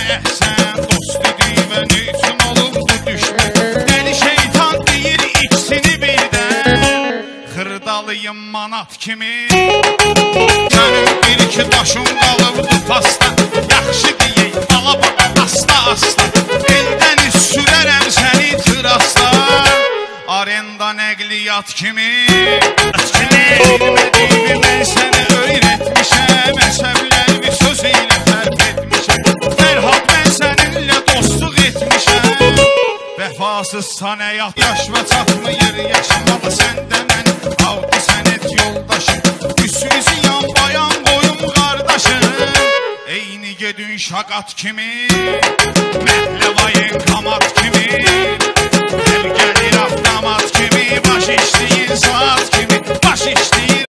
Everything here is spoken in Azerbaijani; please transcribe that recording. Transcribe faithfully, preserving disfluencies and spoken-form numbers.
əhsən, dost dediyimə nə üçün olubdu düşmən? Dəli şeytan deyir ikisini birdən, xırdalıyım manat kimi. Sənin bir-iki daşın qalıbdı pasta, yaxşı deyək, ala baba, asta asta. Eldən üz sürərəm səni tırasta, arenda nəqliyyat kimi. Bilmədiyimi mən sənə öyrətmişəm, əsəblərimi söz ilə fərq etmişəm. Fərhad, mən səninlə dostluq etmişəm, vəfasızsan həyat yaş və çatmayır yaşamalı səndə mən. Avdi sənət yoldaşım, üsüzü yan bayan qoyum qardaşım. Eyni gedün şaqat kimi, məhləvayın qamat kimi.